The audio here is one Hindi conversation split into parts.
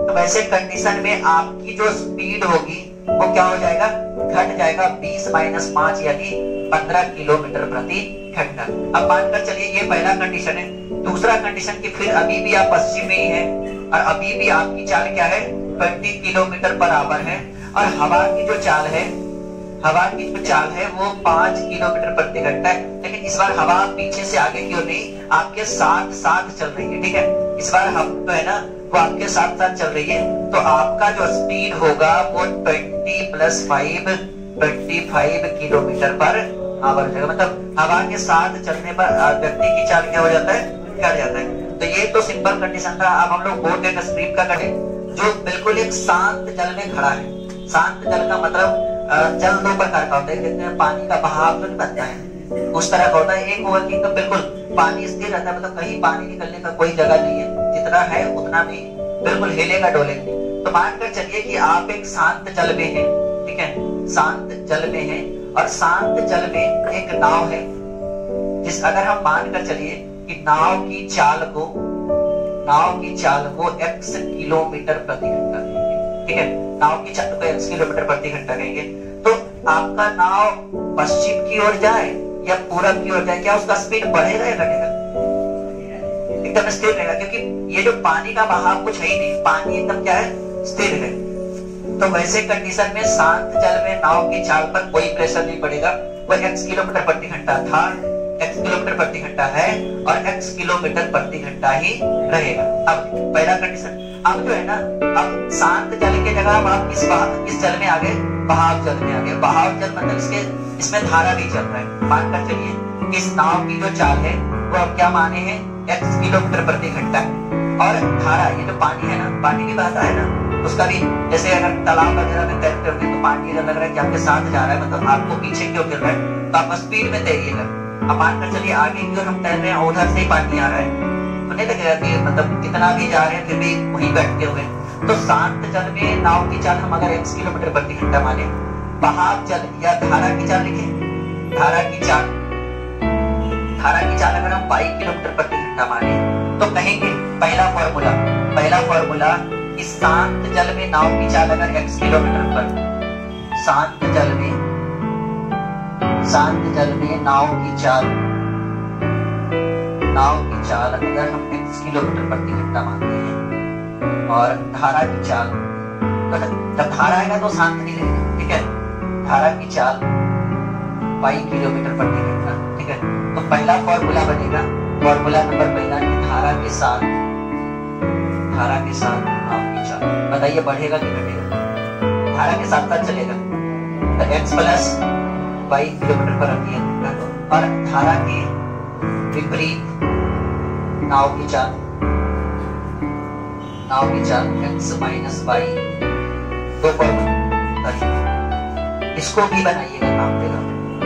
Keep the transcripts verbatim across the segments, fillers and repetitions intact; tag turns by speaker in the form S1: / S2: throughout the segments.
S1: तो वैसे कंडीशन में आपकी जो स्पीड होगी वो क्या हो जाएगा, घट जाएगा बीस माइनस पांच यानी पंद्रह किलोमीटर प्रति घंटा। अब मानकर चलिए ये पहला कंडीशन है। दूसरा कंडीशन की फिर अभी भी आप पश्चिम में ही है और अभी भी आपकी चाल क्या है, बीस किलोमीटर पर आवर है और हवा की जो चाल है, हवा की जो चाल है वो पांच किलोमीटर प्रति घंटा है। लेकिन इस बार हवा पीछे से आगे की ओर नहीं, आपके साथ साथ चल रही है, ठीक है। इस बार हम तो है ना वो आपके साथ साथ चल रही है, तो आपका जो स्पीड होगा वो बीस प्लस फाइव पच्चीस किलोमीटर पर आवर हो जाएगा। मतलब हवा के साथ चलने पर व्यक्ति की चाल क्या हो जाता है, घट जाता है। तो ये तो सिंपल कंडीशन था। अब हम लोग बोट एंड स्ट्रीम का करें जो बिल्कुल एक शांत जल में खड़ा है। शांत जल का मतलब जल दो प्रकार का होता है, कहते हैं पानी का बहाव जो बनता है उस तरह का होता है। एक हुआ कि तो बिल्कुल पानी स्थिर रहता है, मतलब कहीं पानी निकलने का कोई जगह नहीं है, जितना है उतना में बिल्कुल हिलेगा डोलेगा नहीं। तो मानकर चलिए कि आप एक शांत जल में हैं, ठीक है, शांत जल में हैं और शांत जल में एक नाव है, जिस अगर हम मानकर चलिए कि नाव की चाल को नाव की चाल को x किलोमीटर प्रति घंटा, ठीक है, नाव की चाल को x किलोमीटर प्रति घंटा कहेंगे, तो आपका नाव पश्चिम की ओर जाए या पूरब की ओर जाए, क्या उसका स्पीड बढ़ेगा या घटेगा? एकदम स्थिर रहेगा, क्योंकि ये जो पानी का बहाव कुछ है ही नहीं, पानी एकदम क्या है, स्थिर है। तो वैसे कंडीशन में शांत जल में नाव की चाल पर कोई प्रेशर नहीं पड़ेगा, वो x किलोमीटर प्रति घंटा था, x किलोमीटर प्रति घंटा है और x किलोमीटर प्रति घंटा ही रहेगा। अब पहला कंडीशन। अब जो है ना, अब शांत जल के जगह अब आप किस किस जल में आ गए, बहाव जल में आ गए। बहाव जल मतलब इसके इसमें धारा भी चल रहा है। मानकर चलिए इस नाव की जो चाल है वो अब क्या माने हैं, x किलोमीटर प्रति घंटा है और धारा, ये जो पानी है ना, पानी भी बहता है ना, उसका भी जैसे अगर तालाब वगैरह में तैरते होंगे तो पानी लग रहा है कि आपके साथ जा रहा है, मतलब आपको पीछे क्यों गिर रहा है, तो आप स्पीड में तैरिएगा। अब मानकर चलिए आगे की ओर हम तैर रहे हैं, उधर से ही पानी आ रहा है, तो नहीं लगेगा कि मतलब कितना भी जा रहे हैं फिर भी वहीं बैठते हुए। तो शांत जल में नाव की चाल हम अगर x किलोमीटर प्रति घंटा माने, बहाव जल या धारा की चाल लिखे, धारा की चाल धारा की चाल अगर हम बाईस किलोमीटर प्रति घंटा माने तो कहेंगे पहला फॉर्मूला पहला फॉर्मूला कि शांत जल में नाव की चाल अगर x किलोमीटर पर शांत जल में शांत जल में नाव की चाल नाव की चाल अगर हम x किलोमीटर प्रति घंटा मानते हैं और धारा की चाल, तो जब धारा आएगा तो शांत नहीं रहेगा, ठीक है, धारा की चाल बाईस किलोमीटर प्रति घंटा, ठीक है। तो पहला फॉर्मूला बनेगा, फॉर्मूला नंबर पहला कि धारा के साथ धारा के साथ नाव की चाल, बताइए बढ़ेगा कि घटेगा? धारा के साथ साथ चलेगा, तो x प्लस बाईस किलोमीटर पर रखी है और धारा के विपरीत नाव की चाल नाव की चाल x माइनस बाईस, दो फॉर्मूला, इसको भी बनाइएगा काम देगा।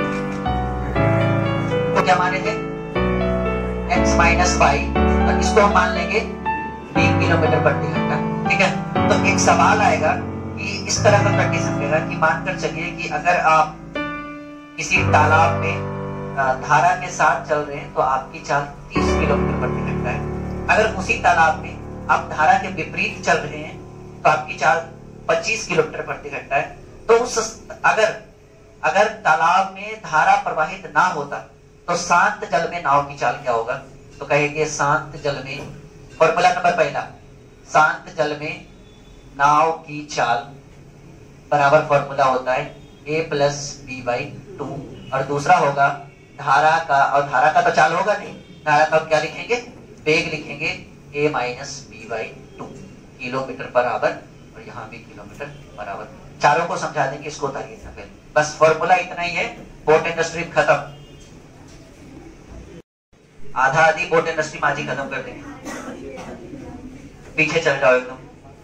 S1: तो क्या माने थे, x माइनस बाईस और इसको हम मान लेंगे बीस किलोमीटर प्रति घंटा, ठीक है। तो एक सवाल आएगा कि इस तरह का कंडीशन रहेगा कि मानकर चलिए कि अगर आप किसी तालाब में धारा के साथ चल रहे हैं तो आपकी चाल तीस किलोमीटर प्रति घंटा है। अगर उसी तालाब में आप धारा के विपरीत चल रहे हैं तो आपकी चाल पच्चीस किलोमीटर प्रति घंटा है। तो उस अगर अगर तालाब में धारा प्रवाहित ना होता तो शांत जल में नाव की चाल क्या होगा, तो कहेंगे शांत जल में, फॉर्मूला नंबर पहला, शांत जल में नाव की चाल बराबर फॉर्मूला होता है a plus B by two, और दूसरा होगा धारा का, और धारा का तो चाल होगा नहीं, धारा का क्या लिखेंगे, वेग लिखेंगे a minus B by two kilometre per hour, और यहाँ भी किलोमीटर पर आवर। चारों को समझा देंगे, इसको उतारिए पहले, बस फॉर्मूला इतना ही है। बोट एंड स्ट्रीम खत्म, आधा आधी बोट एंड स्ट्रीम आज ही खत्म कर देंगे, पीछे चल जाओ एकदम।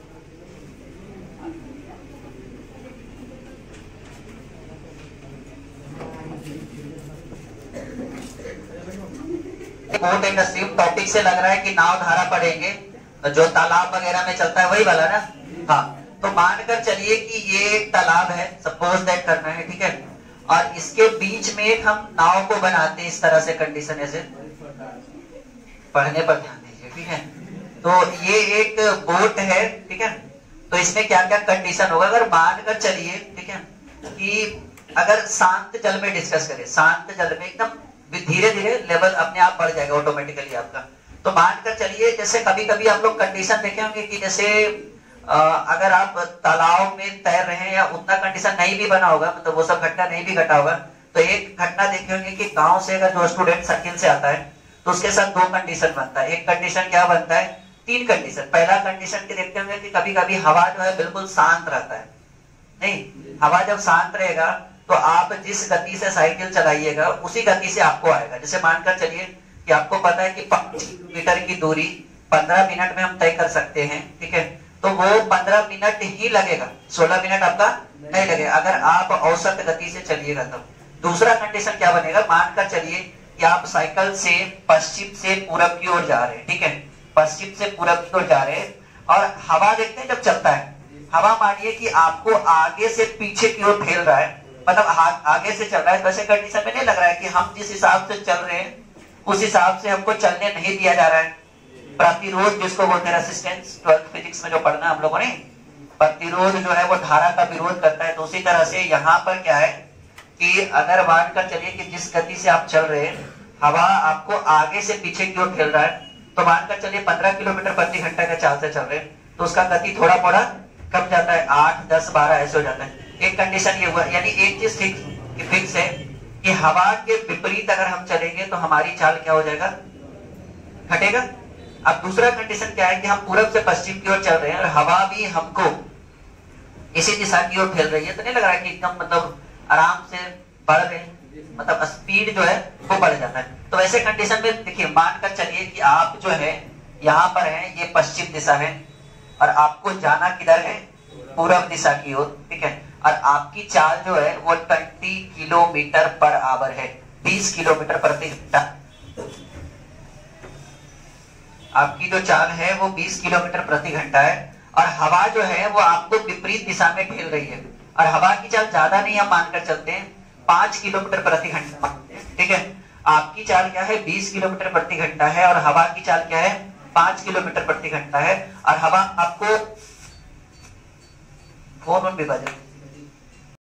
S1: बोट एंड स्ट्रीम टॉपिक से लग रहा है कि नाव धारा पढ़ेंगे, तो जो तालाब वगैरह में चलता है वही वाला ना। हाँ, तो मानकर चलिए कि ये एक तालाब है, सपोज दैट करना है, ठीक है, और इसके बीच में एक हम नाव को बनाते हैं इस तरह से, कंडीशन ऐसे, पढ़ने पर ध्यान दीजिए, ठीक है। तो ये एक बोट है, ठीक है, तो इसमें क्या क्या कंडीशन होगा, अगर मानकर चलिए, ठीक है, कि अगर शांत जल में डिस्कस करें, शांत जल में एकदम धीरे धीरे लेवल अपने आप बढ़ जाएगा ऑटोमेटिकली आपका। तो मानकर चलिए जैसे कभी कभी आप लोग कंडीशन देखे होंगे कि जैसे आ, अगर आप तालाब में तैर रहे हैं या उतना कंडीशन नहीं भी बना होगा, मतलब वो सब घटना नहीं भी घटा होगा, तो एक घटना देखे होंगे कि गांव से अगर जो स्टूडेंट सर्किल से आता है तो उसके साथ दो कंडीशन बनता है। एक कंडीशन क्या बनता है, तीन कंडीशन। पहला कंडीशन के देखते होंगे कि कभी कभी हवा जो है बिल्कुल शांत रहता है, नहीं, हवा जब शांत रहेगा तो आप जिस गति से साइकिल चलाइएगा उसी गति से आपको आएगा। जैसे मानकर चलिए कि आपको पता है कि पांच किलोमीटर की दूरी पंद्रह मिनट में हम तय कर सकते हैं, ठीक है, तो वो पंद्रह मिनट ही लगेगा, सोलह मिनट आपका नहीं लगेगा अगर आप औसत गति से चलिएगा तब। दूसरा कंडीशन क्या बनेगा, मानकर चलिए कि आप साइकिल से पश्चिम से पूरब की ओर जा रहे हैं, ठीक है, पश्चिम से पूरब की ओर जा रहे हैं, और हवा देखते हैं जब चलता है, हवा मानिए कि आपको आगे से पीछे की ओर ठेल रहा है, मतलब आगे से चल रहा है, वैसे कंडीशन में नहीं लग रहा है कि हम जिस हिसाब से चल रहे हैं उस हिसाब से हमको चलने नहीं दिया जा रहा है। प्रतिरोध जिसको बोलते हैं रेसिस्टेंस, ट्वेल्थ फिजिक्स में जो पढ़ना हम लोगों ने, प्रतिरोध जो है वो धारा का विरोध करता है। तो उसी तरह से यहाँ पर क्या है कि अगर मानकर चलिए कि जिस गति से आप चल रहे हैं, हवा आपको आगे से पीछे की ओर ठेल रहा है, तो मानकर चलिए पंद्रह किलोमीटर प्रति घंटा के चाल से चल रहे हैं, तो उसका गति थोड़ा थोड़ा कम जाता है, आठ दस बारह ऐसे हो जाता है। एक कंडीशन ये हुआ, यानी एक चीज फिक्स फिक्स है कि हवा के विपरीत अगर हम चलेंगे तो हमारी चाल क्या हो जाएगा, घटेगा। अब दूसरा कंडीशन क्या है कि हम पूरब से पश्चिम की ओर चल रहे हैं और हवा भी हमको इसी दिशा की ओर ठेल रही है, तो नहीं लग रहा है कि एकदम मतलब आराम से बढ़ रहे हैं, मतलब स्पीड जो है वो बढ़ जाता है। तो वैसे कंडीशन में देखिए, मानकर चलिए कि आप जो है यहाँ पर है, ये पश्चिम दिशा है और आपको जाना किधर है, पूरब दिशा की ओर, ठीक है, और आपकी चाल जो है वो बीस किलोमीटर पर आवर है, बीस किलोमीटर प्रति घंटा। आपकी जो चाल है वो बीस किलोमीटर प्रति घंटा है और हवा जो है वो आपको विपरीत दिशा में ठेल रही है, और हवा की चाल ज्यादा नहीं हम मानकर चलते हैं, पांच किलोमीटर प्रति घंटा, ठीक है। आपकी चाल क्या है, बीस किलोमीटर प्रति घंटा है और हवा की चाल क्या है, पांच किलोमीटर प्रति घंटा है, और हवा आपको फोन भी बजे